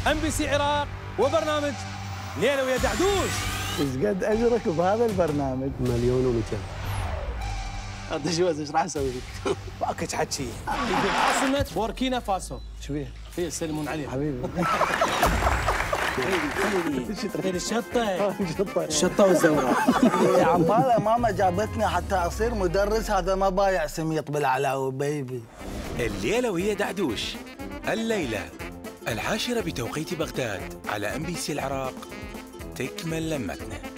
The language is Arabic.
MBC عراق وبرنامج ليلة ويا دعدوش. ايش قد اجرك بهذا البرنامج؟ 1,200,000. انت شو ايش راح اسوي لك؟ باكج حكي. عاصمة بوركينا فاسو. شو بيه؟ هي يسلمون عليها. حبيبي الشطة. الشطة والزوراء. يا عبالة ماما جابتني حتى اصير مدرس، هذا ما بايع سميط بالعلاوي بيبي. الليلة وهي دعدوش الليلة 10:00 بتوقيت بغداد على MBC العراق. تكمل لمتنا.